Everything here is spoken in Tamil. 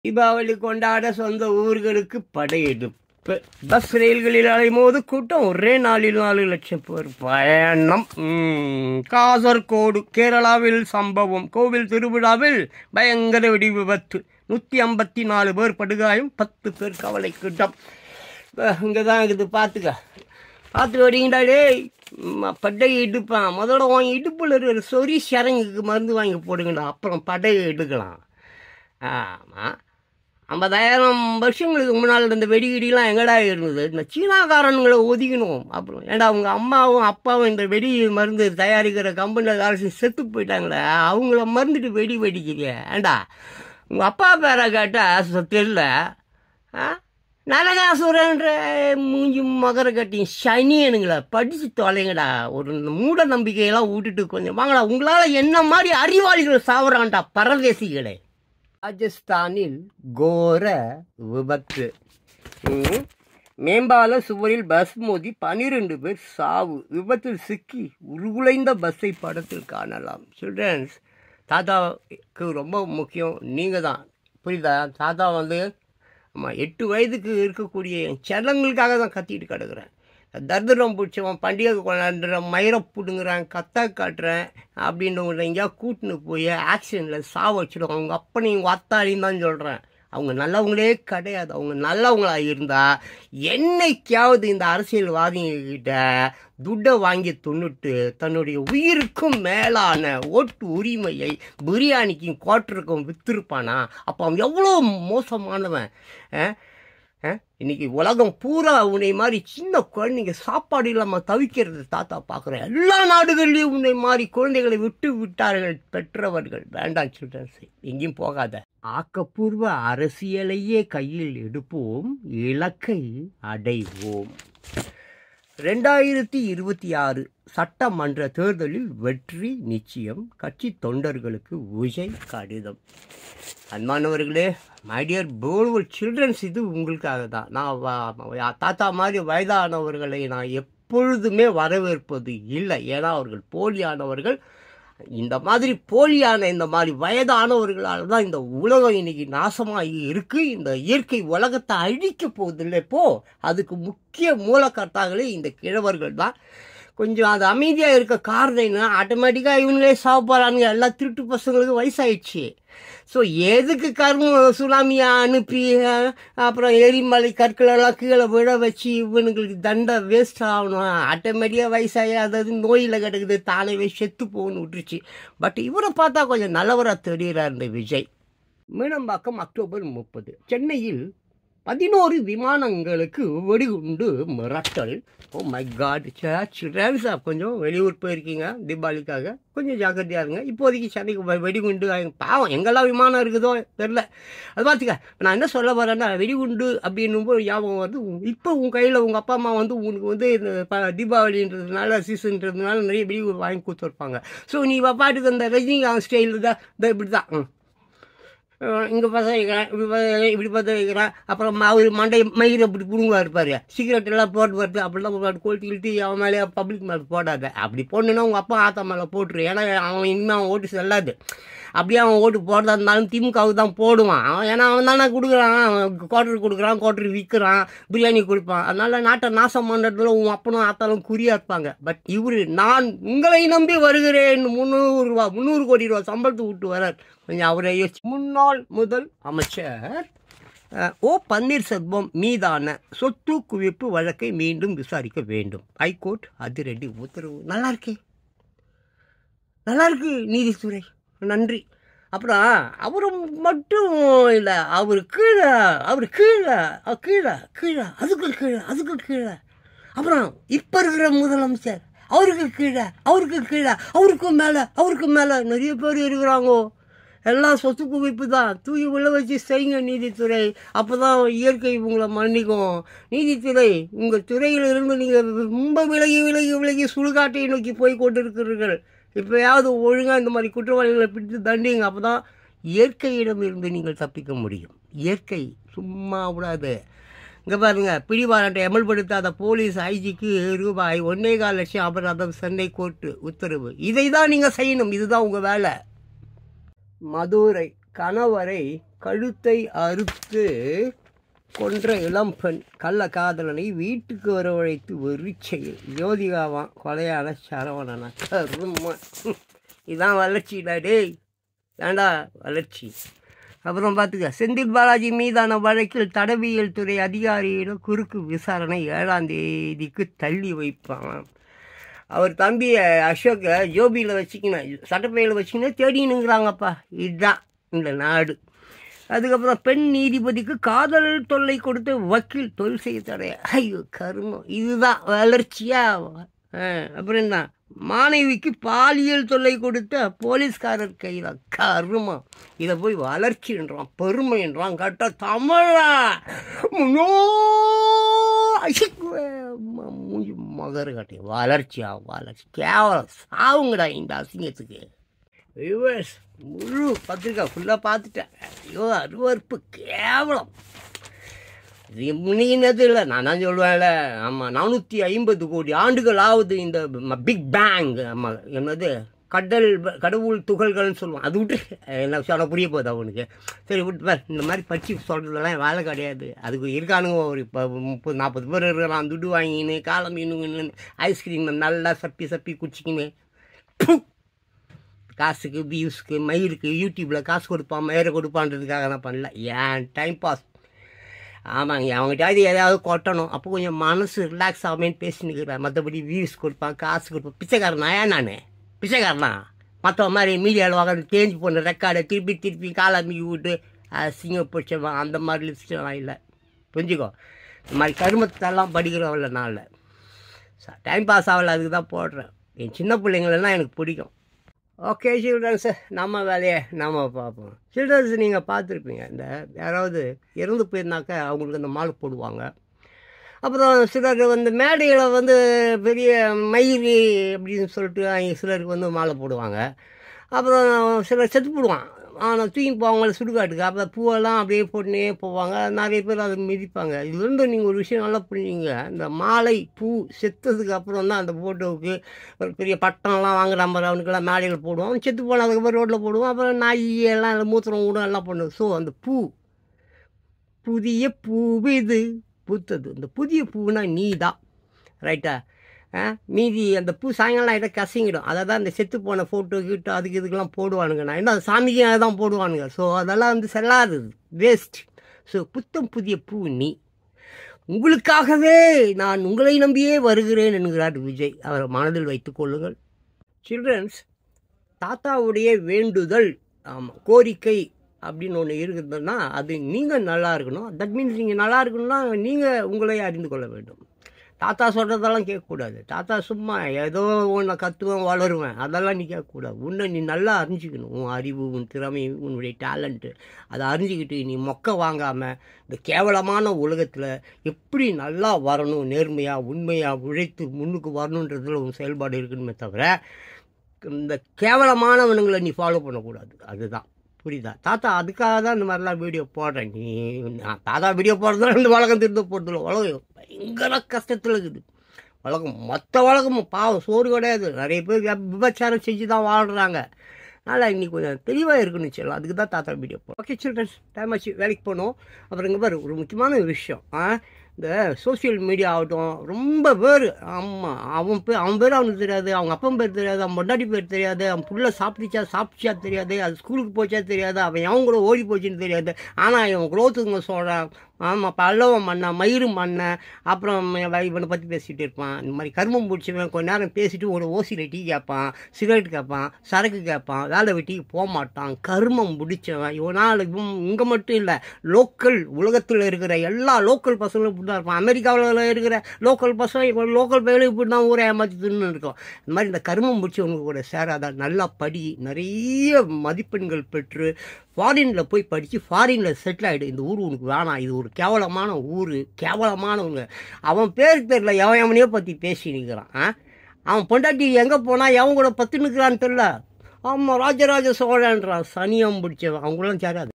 தீபாவளி கொண்டாட சொந்த ஊர்களுக்கு படையெடுப்பு. பஸ் ரயில்களில் அலைமோது கூட்டம். ஒரே நாளில் 4 லட்சம் பேர் பயணம். காசர்கோடு கேரளாவில் சம்பவம். கோவில் திருவிழாவில் பயங்கர வெடி விபத்து. 154 பேர் படுகாயம், 10 பேர் கவலைக்கிட்டம். இங்கே தான் இருக்குது, பார்த்து வரீங்கடா டேய். படையை எடுப்பான். முதல்ல வாங்கி இடுப்பில் இருக்கிற சொறி சரங்குக்கு மருந்து வாங்கி போடுங்கடா, அப்புறம் படையை எடுக்கலாம். ஆமாம், 50,000 வருஷங்களுக்கு முன்னால் இருந்த வெடிகிடிலாம் எங்கடா இருந்தது? இந்த சீனாக்காரனுங்களை ஒதுக்கணும். அப்புறம் ஏண்டா அவங்க அம்மாவும் அப்பாவும் இந்த வெடி மருந்து தயாரிக்கிற கம்பெனியில் வேலை செத்து போயிட்டாங்களே, அவங்கள மருந்துட்டு வெடி வெடிக்கிறீங்க. ஏண்டா உங்கள் அப்பா பேரை கேட்டால் தெரியல. நரகாசுரன்ற மூஞ்சி மகர கட்டி சனியனுங்களா, படித்து தொலைங்கடா. ஒரு மூட நம்பிக்கையெல்லாம் விட்டுட்டு கொஞ்சம் வாங்கடா. உங்களால் என்ன மாதிரி அறிவாளிகள் சாவறான்டா பரதேசிகளே. ராஜஸ்தானில் கோர விபத்து. மேம்பால சுவரில் பஸ் மோதி 12 பேர் சாவு. விபத்தில் சிக்கி உருகுலைந்த பஸ்ஸை படத்தில் காணலாம். சில்ட்ரன்ஸ், தாத்தாவுக்கு ரொம்ப முக்கியம் நீங்கள் தான், புரியுதா? தாத்தா ஆமாம் 8 வயதுக்கு இருக்கக்கூடிய செல்லங்களுக்காக தான் கத்திட்டு கிடக்குறேன். தர்தரம் பிடிச்சவன் பண்டிகை கொண்டாடுறேன், மயிரை பிடுங்குறான், கத்தா காட்டுறேன் அப்படின்றவங்க எங்கேயா கூட்டின்னு போய் ஆக்சிடெண்ட்டில் சாவ வச்சிடும். அவங்க அப்பனையும் உங்கள் அத்தாளின்னு தான் சொல்கிறேன். அவங்க நல்லவங்களே கிடையாது. அவங்க நல்லவங்களாக இருந்தால் என்னைக்காவது இந்த அரசியல்வாதிகிட்ட துட்டை வாங்கி துண்ணுட்டு தன்னுடைய உயிருக்கும் மேலான ஓட்டு உரிமையை பிரியாணிக்கும் குவார்ட்டருக்கும் விற்றுருப்பானா? அப்போ அவன் எவ்வளோ மோசமானவன். இன்னைக்கு உலகம் பூரா உன்னை மாதிரி சின்ன குழந்தைங்க சாப்பாடு இல்லாமல் தவிக்கிறது தாத்தா பார்க்குறேன். எல்லா நாடுகள்லேயும் உன்னை மாதிரி குழந்தைகளை விட்டு விட்டார்கள் பெற்றவர்கள். வேண்டாம் சில்ட்ரன்ஸ், எங்கேயும் போகாத. ஆக்கப்பூர்வ அரசியலையே கையில் எடுப்போம், இலக்கை அடைவோம். 2026 சட்டமன்ற தேர்தலில் வெற்றி நிச்சயம். கட்சி தொண்டர்களுக்கு விஜய் கடிதம். அன்பானவர்களே, மை டியர் பியூட்டிஃபுல் சில்ட்ரன்ஸ், இது உங்களுக்காக தான். நான் தாத்தா மாதிரி வயதானவர்களை நான் எப்பொழுதுமே வரவேற்பது இல்லை. ஏன்னா அவர்கள் போலியானவர்கள். இந்த மாதிரி போலியான இந்த மாதிரி வயதானவர்களால் தான் இந்த உலகம் இன்னைக்கு நாசமாக இருக்குது. இந்த இயற்கை உலகத்தை அழிக்க போகுதில்லை. இப்போ அதுக்கு முக்கிய மூலக்கர்த்தாக்களே இந்த கிழவர்கள் தான். கொஞ்சம் அது அமைதியாக இருக்க காரணம் என்ன, ஆட்டோமேட்டிக்காக இவங்களே சாப்பிட்றானுங்க. எல்லா திருட்டு பசங்களுக்கு வயசாயிடுச்சு. ஸோ எதுக்கு சுனாமியை அனுப்பி அப்புறம் எரிமலை கற்களெல்லாம் கீழே விழ வச்சு இவனுங்களுக்கு தண்டை வேஸ்ட் ஆகணும்? ஆட்டோமேட்டிக்காக வயசாகி அதாவது நோயில் கிடக்குது, தானே செத்து போகணும்னு விட்டுருச்சு. பட் இவரை பார்த்தா கொஞ்சம் நல்லவராக தெரிகிறார் இந்த விஜய். மீனம்பாக்கம் அக்டோபர் 30. சென்னையில் 11 விமானங்களுக்கு வெடிகுண்டு மிரட்டல். Oh my God. சில்ட்ரன்ஸ், கொஞ்சம் வெளியூர் போயிருக்கீங்க தீபாவளிக்காக, கொஞ்சம் ஜாக்கிரதையாக இருங்க. இப்போதைக்கு சென்னைக்கு வெடிகுண்டு பாவம் எங்கெல்லாம் விமானம் இருக்குதோ தெரில. அது பார்த்துக்க, நான் என்ன சொல்ல வரேன்னா, வெடிகுண்டு அப்படின்னும்போது ஞாபகம் வருது. இப்போ உங்கள் கையில் உங்கள் அப்பா அம்மா உங்களுக்கு இந்த தீபாவளின்றதுனால சீசன்றதுனால நிறைய வெடி வாங்கி கொடுத்துருப்பாங்க. ஸோ நீ பாட்டுக்கு அந்த ரஜினிகாந்த் ஸ்டைலில் தான் இப்படி தான் இங்கே பார்த்தா வைக்கிறேன், இப்படி பார்த்து வைக்கிறேன். அப்புறம் அவர் மயிரை இப்படி புடுங்குவா இருப்பார். சிகரெட் எல்லாம் போட்டு வருது, அப்படிலாம் கொளுத்தி கிழத்தி அவன் மேலே பப்ளிக் மேலே போடாத. அப்படி போடணுன்னா உங்கள் அப்பா ஆத்தா மேலே போட்டுரு. ஏன்னா அவன் இனிமேல் அவன் ஓட்டு செல்லாது. அப்படியே அவன் ஓட்டு போடுறதா இருந்தாலும் திமுகவுக்கு தான் போடுவான். ஏன்னா அவன் தானே கொடுக்குறான், குவார்டர் கொடுக்குறான், குவார்டர் விற்கிறான், பிரியாணி கொடுப்பான். அதனால நாட்டை நாசம் பண்ணுறதுல உன் அப்பனும் ஆத்தாலும் குறியாக இருப்பாங்க. பட் இவர் நான் உங்களை நம்பி வருகிறேன் 300 கோடி ரூபா சம்பளத்தை விட்டு வரார். கொஞ்சம் அவரை யோசிச்சு. முன்னாள் முதல் அமைச்சர் ஓ பன்னீர்செல்வம் மீதான சொத்து குவிப்பு வழக்கை மீண்டும் விசாரிக்க வேண்டும். ஹைகோர்ட் அதிரடி உத்தரவு. நல்லா இருக்கு நீதித்துறை, நன்றி. அப்புறம் அவரு மட்டும் இல்லை, அவர் கீழே அதுக்கு கீழே அப்புறம் இப்போ இருக்கிற முதலமைச்சர் அவருக்கு கீழே அவருக்கு மேலே நிறைய பேர் இருக்கிறாங்கோ. எல்லாம் சொத்து குவிப்பு தான். தூக்கி உள்ள வச்சு செய்யுங்க நீதித்துறை. அப்போ தான் இயற்கை உங்களை மன்னிக்கும். நீதித்துறை, உங்கள் துறையிலிருந்து நீங்கள் ரொம்ப விலகி சுடுகாட்டை நோக்கி போய் கொண்டிருக்கிறீர்கள். இப்போயாவது ஒழுங்காக இந்த மாதிரி குற்றவாளிகளை பிடித்து தண்டிங்க. அப்போ தான் இயற்கையிடமிருந்து நீங்கள் தப்பிக்க முடியும். இயற்கை சும்மா விடாது. இங்கே பாருங்கள், பிடிவாரண்டை அமல்படுத்தாத போலீஸ் ஐஜிக்கு ரூபாய் 1.25 லட்சம் அபராதம். சென்னை கோர்ட்டு உத்தரவு. இதை தான் நீங்கள் செய்யணும். இதுதான் உங்கள் வேலை. மதுரை கணவரை கழுத்தை அறுத்து கொன்ற இளம்பெண் கள்ள காதலனை வீட்டுக்கு வரவழைத்து ஒரு செயல். ஜோதிகாவான் கொலையான சரவணனா. கருமா, இதான் வளர்ச்சிடா டேய், ஏண்டா வளர்ச்சி. அப்புறம் பார்த்துக்க, செந்தில் பாலாஜி மீதான வழக்கில் தடவியல் துறை அதிகாரியிடம் குறுக்கு விசாரணை 7ஆம் தேதிக்கு தள்ளி வைப்பான். அவர் தம்பி அசோக்கை ஜோபியில் வச்சுக்கினேன், சட்டப்பையில் வச்சுக்கினே தேடினுங்கிறாங்கப்பா. இதுதான் இந்த நாடு. அதுக்கப்புறம் பெண் நீதிபதிக்கு காதல் தொல்லை கொடுத்து வக்கீல் தொழில் செய்ய தடைய. ஐயோ கருமம், இதுதான் வளர்ச்சியா? அப்புறம் என்ன, மாணவிக்கு பாலியல் தொல்லை கொடுத்த போலீஸ்காரர் கையில். கருமம், இதை போய் வளர்ச்சின்றான், பெருமைன்றான். கட்ட தமிழா மூஞ்சி மகர் கட்டி வளர்ச்சியா? வளர்ச்சி கேவலம், சாவுங்கடா இந்த அசிங்கத்துக்கு. வியூவர்ஸ், முழு பத்திரிக்கை ஃபுல்லாக பார்த்துட்டேன். ஐயோ அருவறுப்பு, கேவலம். இது முன்னினது இல்லை, நான் தான் சொல்லுவேன்ல. ஆமாம், 450 கோடி ஆண்டுகள் ஆகுது இந்த பிக் பேங். ஆமாம், என்னது கடவுள் துகள்கள்னு சொல்லுவான். அது விட்டு என்ன சொல்ல புரிய போகுது அவனுக்கு. சரி விட்டு, இந்த மாதிரி படித்து சொல்கிறதெல்லாம் வேலை கிடையாது. அதுக்கு இருக்கானுங்க ஒரு 30-40 பேர் இருக்கிறான். துட்டு வாங்கின்னு காலம் மீனுங்கன்னு ஐஸ்கிரீம் நல்லா சப்பி குச்சிக்கின்னு காசுக்கு, வியூஸ்க்கு, மயிருக்கு யூடியூப்பில் காசு கொடுப்பான், மயிரை கொடுப்பான்றதுக்காக நான் பண்ணல. ஏன் டைம் பாஸ். ஆமாங்க, அவங்ககிட்ட எதாவது கொட்டணும், அப்போ கொஞ்சம் மனசு ரிலாக்ஸ் ஆகுமேன்னு பேசினுக்கிறேன். மற்றபடி வியூஸ் கொடுப்பான், காசு கொடுப்பான். பிச்சைக்காரனா? ஏன் நான் பிச்சைக்காரனா? மற்றவங்க மாதிரி மீடியாவில் வாங்க தேஞ்சு போன ரெக்கார்டை திருப்பி காலை அமிக்கி விட்டு சிங்கப்பூச்சவன் அந்த மாதிரி லிஸ்ட்லாம் இல்லை. புரிஞ்சுக்கோ, இந்த மாதிரி கருமத்தெல்லாம் படிக்கிறவங்கள நான் இல்லை. டைம் பாஸ் ஆகலை, அதுக்கு தான் போடுறேன். என் சின்ன பிள்ளைங்களெல்லாம் எனக்கு பிடிக்கும். ஓகே சில்ட்ரன்ஸு, நம்ம வேலையை நம்ம பார்ப்போம். சில்ட்ரன்ஸ் நீங்கள் பார்த்துருப்பீங்க, இந்த யாராவது இறந்து போயிருந்தாக்கா அவங்களுக்கு அந்த மாலை போடுவாங்க. அப்புறம் சிலர் வந்து மேடையில் வந்து பெரிய மயிறு அப்படின்னு சொல்லிட்டு சிலருக்கு வந்து மாலை போடுவாங்க. அப்புறம் சிலர் செத்து போடுவான், ஆனால் தூக்கி போவாங்க சுடுகாட்டுக்கு. அப்புறம் பூவெல்லாம் அப்படியே போட்டுனே போவாங்க. நிறைய பேர் அதை மிதிப்பாங்க. இதுலேருந்து நீங்கள் ஒரு விஷயம் நல்லா புரிஞ்சுங்க. இந்த மாலை பூ செத்ததுக்கு அப்புறம் தான் அந்த ஃபோட்டோவுக்கு ஒரு பெரிய பட்டம்லாம் வாங்குற மாதிரி அவனுக்கெல்லாம் மேடையில் போடுவோம். அவன் செத்து போனதுக்கப்புறம் ரோட்டில் போடுவோம். அப்புறம் நாய் எல்லாம் மூத்திரம் கூட எல்லாம் பண்ணுவோம். ஸோ அந்த பூ, புதிய பூ இது பூத்தது. இந்த புதிய பூனா நீ தான், ரைட்டா? மீதி அந்த பூ சாயங்காலம் ஆகிட்ட கசங்கிடும். அதை தான் இந்த செத்து போன ஃபோட்டோ கிட்ட அதுக்கு இதுக்கெல்லாம் போடுவானுங்க. நான் என்ன சாமிக்கு அதை தான் போடுவானுங்க. ஸோ அதெல்லாம் வந்து செல்லாது, வேஸ்ட். ஸோ புத்தம் புதிய பூ நீ. உங்களுக்காகவே நான் உங்களை நம்பியே வருகிறேன் என்கிறார் விஜய். அவரை மனதில் வைத்துக் கொள்ளுங்கள். சில்ட்ரன்ஸ், தாத்தாவுடைய வேண்டுதல், ஆமாம், கோரிக்கை அப்படின்னு ஒன்று இருக்குதுன்னா அது நீங்கள் நல்லா இருக்கணும். தட் மீன்ஸ் நீங்கள் நல்லா இருக்கணும்னா நீங்கள் உங்களை அறிந்து கொள்ள வேண்டும். தாத்தா சொல்கிறதெல்லாம் கேட்கக்கூடாது. தாத்தா சும்மா ஏதோ ஒன்று கற்றுவேன் வளருவேன் அதெல்லாம் நீ கேட்கக்கூடாது. உன்னை நீ நல்லா அறிஞ்சிக்கணும். உன் அறிவு, உன் திறமை, உன்னுடைய டேலண்ட்டு, அதை அறிஞ்சிக்கிட்டு நீ மொக்க வாங்காமல் இந்த கேவலமான உலகத்தில் எப்படி நல்லா வரணும், நேர்மையாக உண்மையாக உழைத்து முன்னுக்கு வரணுன்றதுல உன் செயல்பாடு இருக்கணுமே தவிர இந்த கேவலமானவனுங்களை நீ ஃபாலோ பண்ணக்கூடாது. அதுதான், புரியுதா? தாத்தா அதுக்காக தான் இந்த மாதிரிலாம் வீடியோ போடுறேன். நீ தாத்தா வீடியோ போடுறதுனால இந்த உலகம் திருந்த போடுறதில்ல. உலகம் பயங்கர கஷ்டத்தில் இருக்குது. உலகம் மொத்த உலகமும் பாவம், சோறு கிடையாது. நிறைய பேர் விபச்சாரம் செஞ்சு தான் வாழ்கிறாங்க. அதனால் இன்னைக்கு கொஞ்சம் தெளிவாக இருக்குன்னு சொல்லலாம். அதுக்கு தான் தாத்தா வீடியோ போடுறோம். ஓகே சில்ட்ரன்ஸ், டைம் ஆச்சு, வேலைக்கு போகணும். அப்புறம் இங்கே பாரு, ஒரு முக்கியமான விஷயம். இந்த சோசியல் மீடியா ஆகட்டும், ரொம்ப பேர், ஆமாம், அவன் பேர் அவனுக்கு தெரியாது, அவங்க அப்பன் பேர் தெரியாது, அவன் பொண்டாட்டி பேர் தெரியாது, அவன் புள்ள சாப்பிட்டுச்சா தெரியாது, அது ஸ்கூலுக்கு போச்சா தெரியாது, அவன் எவன் கூட ஓடி போச்சுன்னு தெரியாது. ஆனால் இவன் குரோத்துங்க சொல்கிறான். ஆமாம், பல்லவன் மண்ணன், மயிறு மண்ணன், அப்புறம் இவனை பற்றி பேசிகிட்டு இருப்பான். இந்த மாதிரி கருமம் பிடிச்சவன் கொஞ்ச நேரம் பேசிட்டு ஒரு ஓசியில் டீ கேட்பான், சிகரெட் கேட்பான், சரக்கு கேட்பான், வேலை வெட்டிக்கு போக மாட்டான். கருமம் பிடிச்சவன் இவனால் இங்கே மட்டும் இல்லை, லோக்கல் உலகத்தில் இருக்கிற எல்லா லோக்கல் பசங்களும் இப்படி தான் இருப்பான். அமெரிக்காவில் இருக்கிற லோக்கல் பசங்க இப்போ லோக்கல் பயிலும் இப்படி தான் ஊரை ஏமாற்றிட்டுன்னு இருக்கும். இந்த மாதிரி இந்த கருமம் பிடிச்சவங்க கூட சேராதான். நல்லா படி, நிறைய மதிப்பெண்கள் பெற்று ஃபாரினில் போய் படித்து ஃபாரினில் செட்டில் ஆகிடு. இந்த ஊர் உனக்கு வேணாம், இது ஒரு கேவலமான ஊர், கேவலமானவங்க. அவன் பேரில் எவனையோ பற்றி பேசி நிற்கிறான். அவன் பொண்டாட்டி எங்கே போனால் எவன் கூட பத்து நிற்கிறான்னு தெரில. ஆமாம், ராஜராஜ சோழன்றான். சனியம் பிடிச்சவன். அவங்களாம் சேராது.